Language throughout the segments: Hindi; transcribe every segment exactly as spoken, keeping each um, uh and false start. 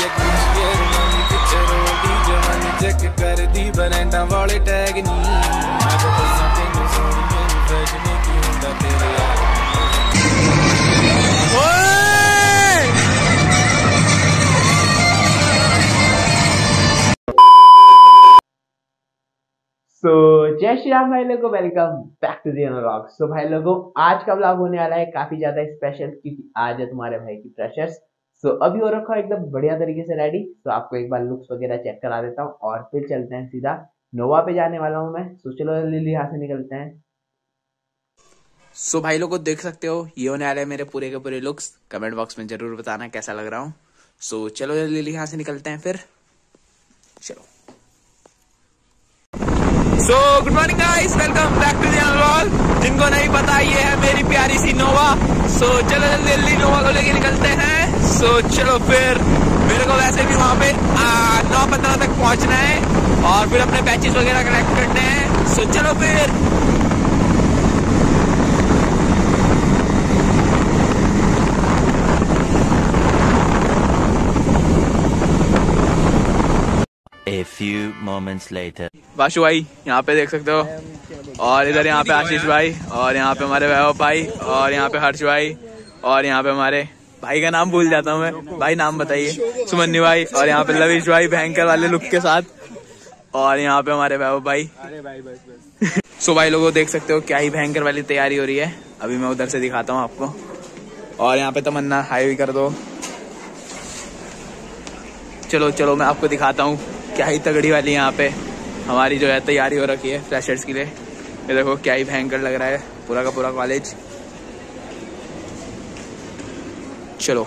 चेक कर दी बरंडा वाले टैग नी मैं तो दसां तैनूं सोहणी मेनूं फैशन की हुंदा तेरे यार। सो जय श्री राम भाई लोगों, welcome back to the vlog. So भाई लोगों, आज का व्लॉग होने वाला है काफी ज्यादा स्पेशल क्योंकि आज है तुम्हारे भाई की फ्रेशर्स। सो so, अभी हो रखा है एकदम बढ़िया तरीके से रेडी। तो so, आपको एक बार लुक्स वगैरह चेक करा देता हूँ और फिर चलते हैं सीधा नोवा पे जाने वाला हूँ मैं। सो so, चलो जल्दी यहाँ से निकलते हैं। सो so, भाई लोगों देख सकते हो ये होने वाले मेरे पूरे के पूरे लुक्स। कमेंट बॉक्स में जरूर बताना कैसा लग रहा हूँ। सो so, चलो जल्दी यहाँ से निकलते हैं फिर। चलो so good morning guys, welcome back to the vlog. जिनको नहीं पता ये है मेरी प्यारी सी नोवा। सो so, चलो जल्दी जल्दी नोवा को लेके निकलते हैं। सो so, चलो फिर मेरे को वैसे भी वहाँ पे नौ पंद्रह तक पहुँचना है और फिर अपने बैचेस वगैरह कलेक्ट करने हैं। सो so, चलो फिर A few moments later. बाशु भाई यहाँ पे देख सकते हो और इधर यहाँ पे आशीष भाई और यहाँ पे हमारे वैभव भाई और यहाँ पे हर्ष भाई और यहाँ पे हमारे भाई का नाम भूल जाता हूँ मैं। भाई नाम बताइए। सुमन्यु भाई और यहाँ पे लविश भाई भयंकर वाले लुक के साथ और यहाँ पे हमारे वैभव भाई। सो भाई लोगों देख सकते हो क्या ही भयंकर वाली तैयारी हो रही है। अभी मैं उधर से दिखाता हूँ आपको। और यहाँ पे तमन्ना हाई भी कर दो। चलो चलो मैं आपको दिखाता हूँ क्या ही तगड़ी वाली यहाँ पे हमारी जो है तैयारी हो रखी है फ्रेशर्स के लिए। ये देखो क्या ही भयंकर लग रहा है पूरा का पूरा कॉलेज। चलो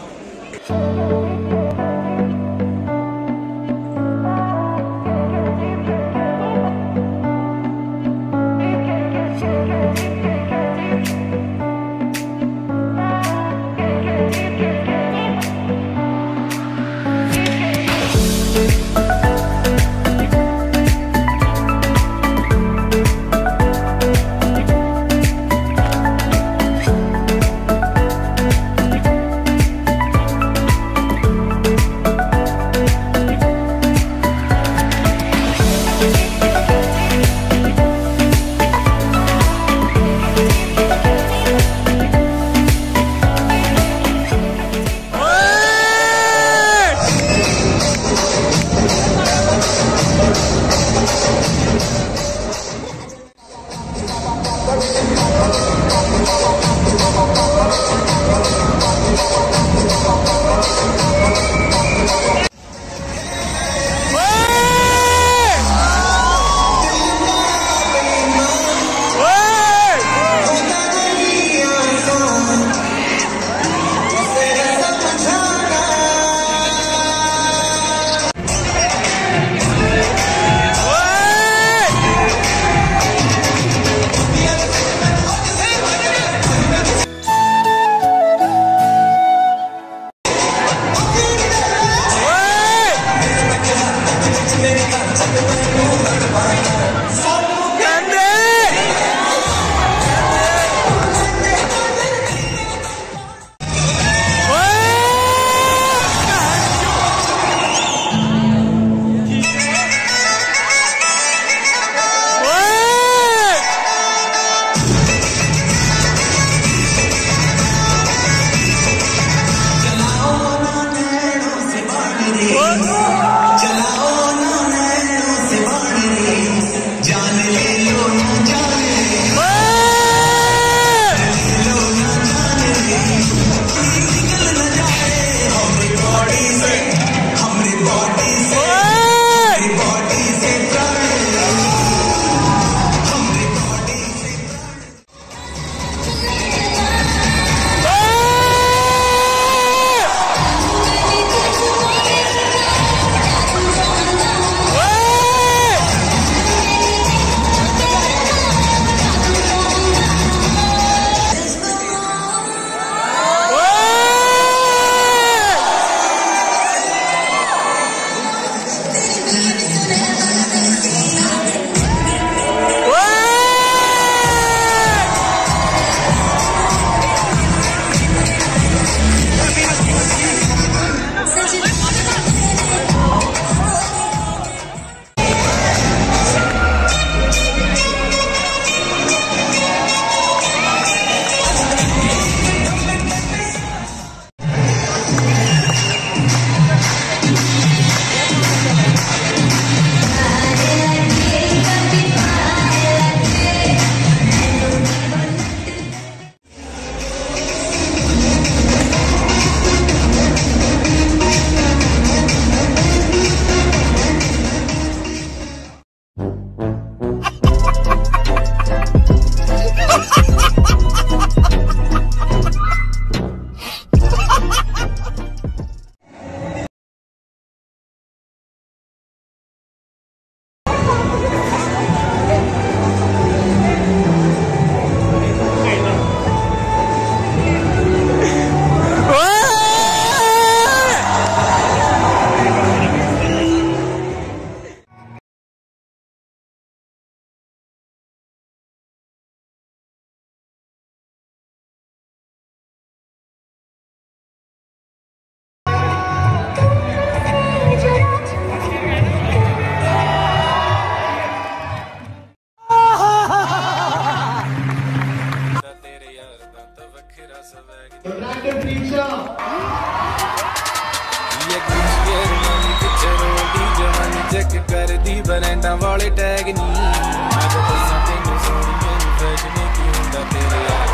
ਬਰੈਂਡਾਂ ਵਾਲੇ ਟੈਗ ਨਹੀਂ ਮੈਂ ਤਾਂ ਦੱਸਾਂ ਤੈਨੂੰ ਸੋਹਣੀਏ ਨੂੰ ਫੈਸ਼ਨ ਕੀ ਹੁੰਦਾ ਤੇਰੇ ਯਾਰ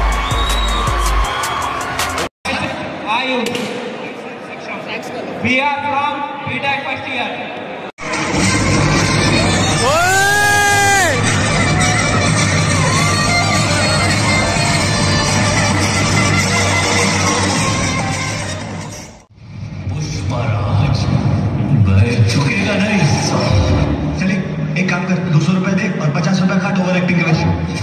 ਆਇਓ We are from B Tech first year. Pushpraj भाई चुकेगा नहीं चलिए एक काम कर दो सौ रुपए दे और पचास रुपए काट ओवर एक्टिंग के वजह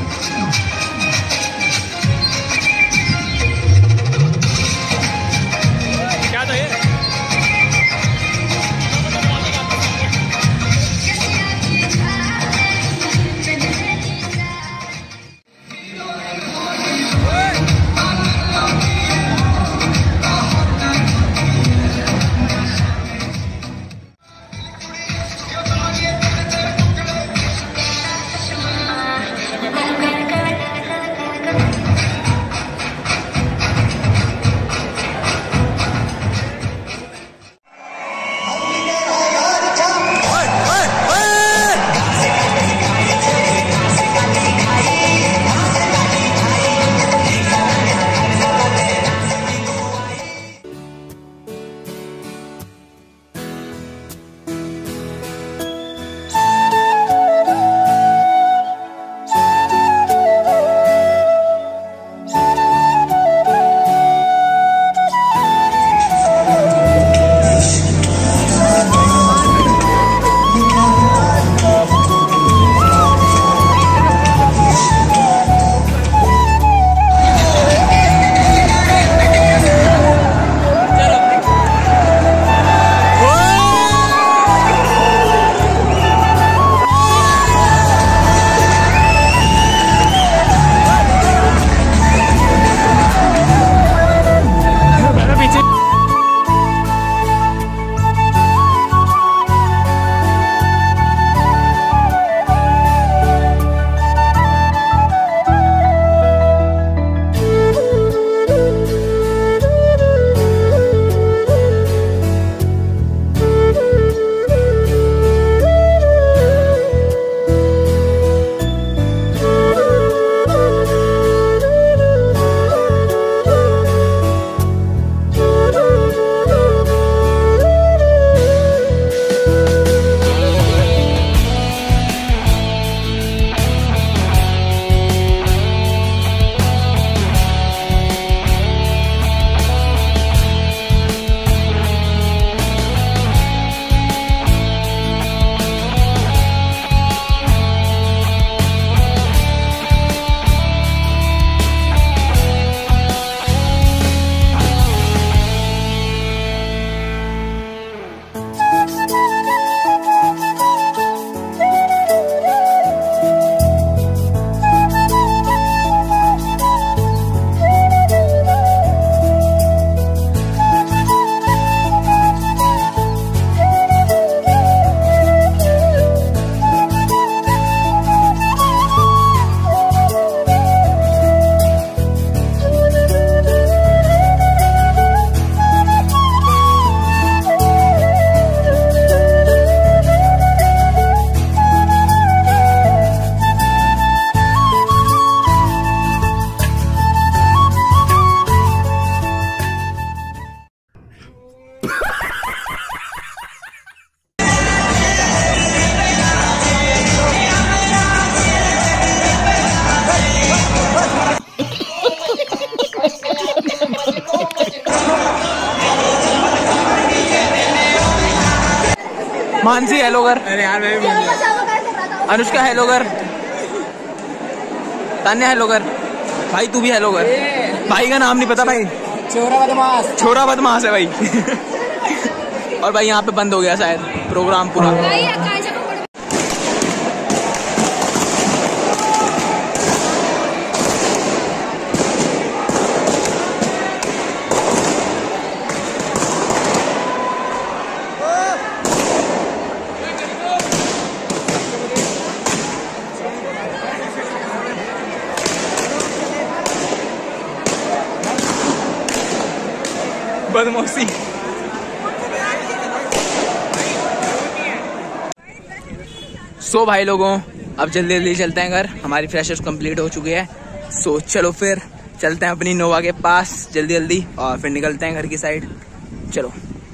मानसी हेलो कर। अरे यार मैं भी अनुष्का हेलो कर। तान्या हेलो कर। भाई तू भी हेलो कर। भाई का नाम नहीं पता भाई। छोरा बदमाश। छोरा बदमाश है भाई। और भाई यहाँ पे बंद हो गया शायद प्रोग्राम पूरा। बदमाशी। सो भाई लोगों, अब जल्दी जल्दी चलते हैं घर, हमारी फ्रेशर्स कंप्लीट हो चुकी है। सो चलो फिर चलते हैं अपनी नोवा के पास जल्दी जल्दी और फिर निकलते हैं घर की साइड। चलो।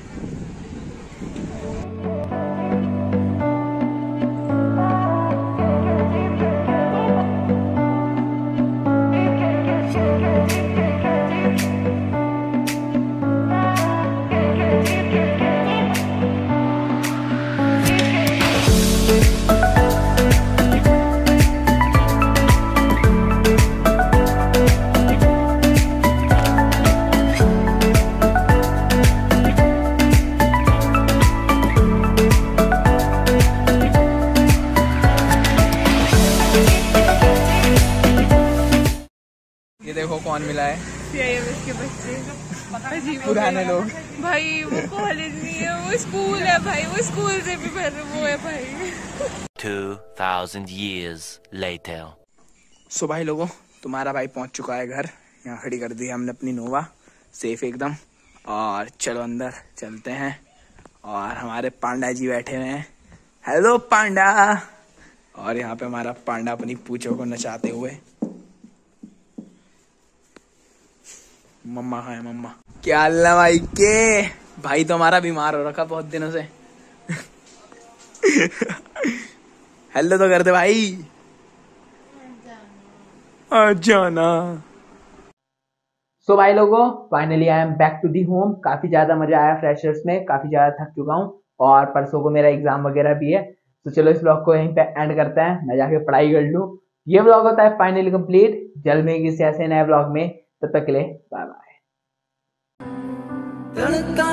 ये देखो कौन मिला है, के बच्चे पुराने लोग। भाई वो कॉलेज नहीं है, वो स्कूल है भाई, वो स्कूल से भी भर वो है भाई। Two thousand years later. सो भाई लोगों, तुम्हारा भाई पहुंच चुका है घर, यहाँ खड़ी कर दी हमने अपनी नोवा सेफ एकदम। और चलो अंदर चलते हैं और हमारे पांडा जी बैठे हुए हैं। Hello panda. और यहाँ पे हमारा पांडा अपनी पूंछों को नचाते हुए। मम्मा है मम्मा। क्या अल्लाह भाई के भाई तो हमारा बीमार हो रखा बहुत दिनों से। हेलो तो कर दे भाई। आ जाना। सो भाई लोगों, finally I am back to the home. काफी ज्यादा मजा आया फ्रेशर्स में, काफी ज्यादा थक चुका हूँ और परसों को मेरा एग्जाम वगैरह भी है। तो चलो इस ब्लॉग को यहीं पे एंड करते हैं, मैं जाके पढ़ाई कर लूँ। ये ब्लॉग होता है फाइनली कंप्लीट। जल्द में किसी ऐसे नए ब्लॉग में, तब तक के लिए बाय बाय।